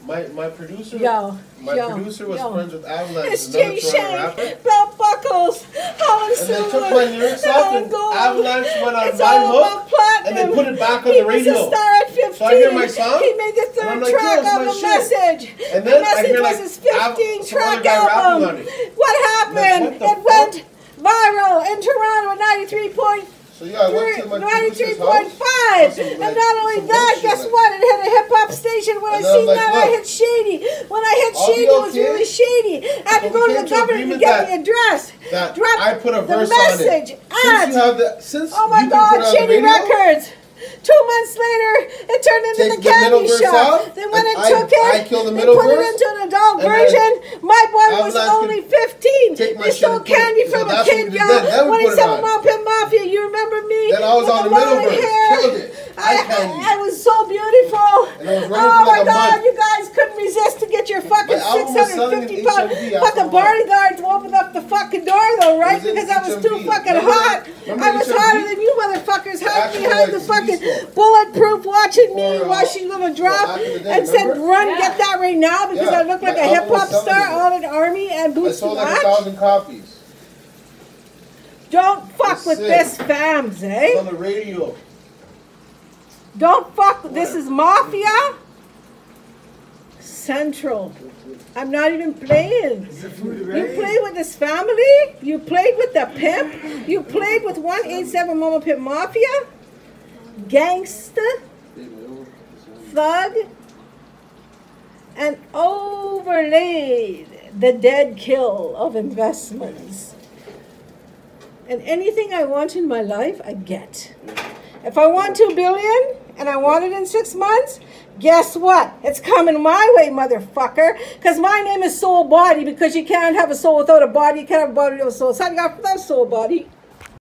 My producer. My producer was friends with Avalanche. It's J-Shank, belt buckles, Holland and they took my lyrics off, and Avalanche went on my hook, and they put it back on the radio. He was a star at 15. So I hear my song. He made the third track of the message. And then the message was his 15-track album. What happened? It went viral in Toronto at 93.5. So yeah, I went to my 93.5, and not only that, guess what? It hit a hip-hop station. When I seen that, I hit Shady. When I hit Shady, it was really shady. I had to go to the government to get the address. I put a verse on it. Oh my God, SHady Records. 2 months later, it turned into the Candy Shoppe. Then when it took it, they put it into an adult version. My boy was only 15. They stole candy from a kid, y'all. When he said Mom Pimp Mafia, you remember me? Then I was on the middle verse. Killed it. I was so beautiful. Oh my God, you guys couldn't resist to get your fucking 650-pound fucking bodyguard to open up the fucking door though, right? Because I was too fucking hot. I was hotter than you motherfuckers hiding behind the fucking bulletproof watching me while she's gonna drop and said run, get that right now because I look like a hip-hop star all in army and boots to match. I sold like 1,000 copies. Don't fuck with this, fams, eh? It's on the radio. Don't fuck with this. Is Mafia Central. I'm not even playing. You played with this family. You played with the pimp. You played with 187 Mama Pimp Mafia. Gangster. Thug. And overlaid the dead kill of investments. And anything I want in my life, I get. If I want $2 billion and I want it in 6 months, guess what? It's coming my way, motherfucker. Because my name is Soul Body, because you can't have a soul without a body. You can't have a body without a soul. So I got that soul body.